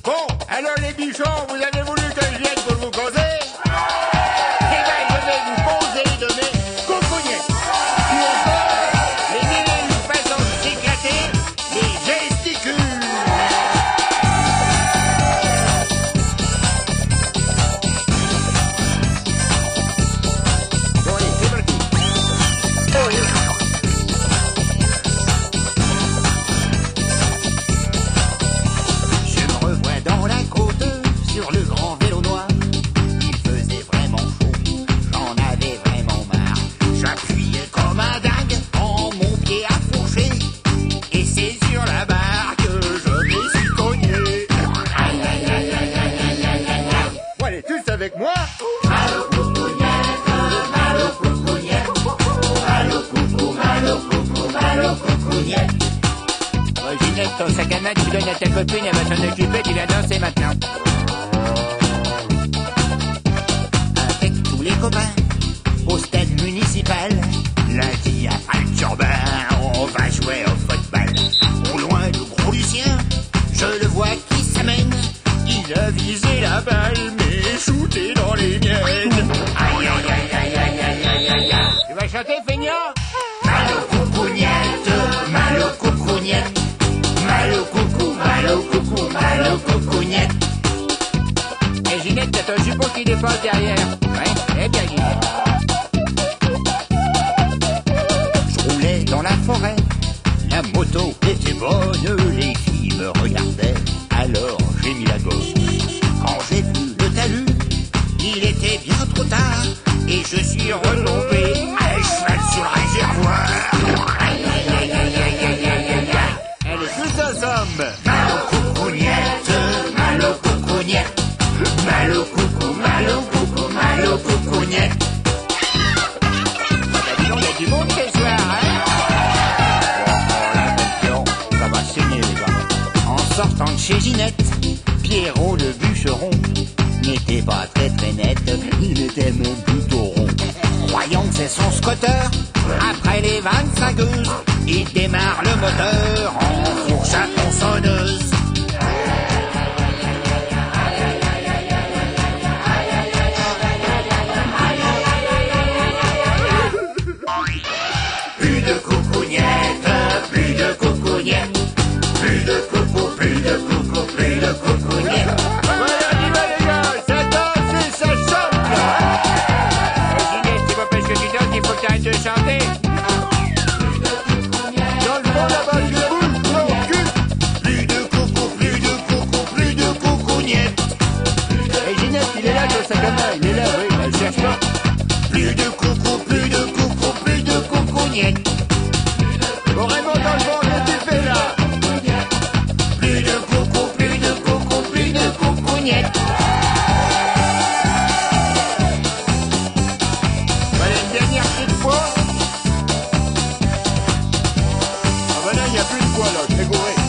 Bon, alors les bichons, vous avez voulu que je vienne pour vous causer? Eh ben, je vais vous causer de mes coucougnettes. Puis au fond, les mille façons de s'éclater, les gesticules. Bon, allez, c'est parti. Oh, oui. Je me revois dans la côte, sur le grand vélo noir. Il faisait vraiment chaud, j'en avais vraiment marre. J'appuyais comme un dingue quand mon pied a fourché. Et c'est sur la barre que je me suis cogné. Aïe, aïe, aïe, aïe, aïe, aïe, aïe, aïe. Bon, allez, tous avec moi. Mal au coucougnette, mal au coucougnette. Mal au coucou, mal au coucou, mal au coucougnette. Ginette, ton sac à main, tu donnes à ta copine, elle va s'en occuper, tu vas danser maintenant. Avec tous les copains, au stade municipal, lundi après le turbin, on va jouer au football. Au loin, le gros Lucien, je le vois qui s'amène. Il a visé la balle, mais shooté dans les miennes. Aïe, aïe, aïe, aïe, aïe, aïe, aïe, aïe, aïe. Tu vas chanter, feignant? Mal au coucougnette, mal au coucougnette. Mal au coucou, mal au coucou, mal au coucougnette. Et Ginette, t'as ton jupon qui dépasse derrière. Ouais, eh bien Ginette. Je roulais dans la forêt, la moto était bonne, les filles me regardaient, alors j'ai mis la gomme. Quand j'ai vu le talus, il était bien trop tard, et je suis retombé à cheval sur le réservoir. Aïe, aïe, aïe, aïe, aïe, aïe, aïe, aïe. Allez, tous ensemble. Mal au coucougnette, mal au coucougnette. Mal au coucou, mal au coucou, mal au coucougnette. Dis donc, il y a du monde ce soir, hein? Bon, ça va saigner, les gars. En sortant de chez Ginette, Pierrot le bûcheron n'était pas très très net, il était même plutôt rond. Croyant que c'est son scooter, après les 25 heures, il démarre le moteur en fourchette tronçonneuse. Plus de coucougnette, plus de coucougnette, plus de coucou, plus de coucou, plus de coucougnette. Voilà, dis moi les gars, ça danse et ça chante. Ginette, c'est pas parce que tu danses qu'il faut que tu arrêtes de chanter. Dans le fond là-bas, je boule, mon cul. Plus de coucou, plus de coucou, plus de coucougnette. Et Ginette, il est là, ton sac à main, il est là, oui, elle cherche pas. Plus de coucou, plus de coucou, plus de coucougnette. Bon, Raymond, dans le fond, qu'est-ce que tu fais là? Plus de coucou, plus de coucou, plus de coucougnette. Voilà une dernière petite fois. Ah ben là, il n'y a plus de poids là, je vais gourer.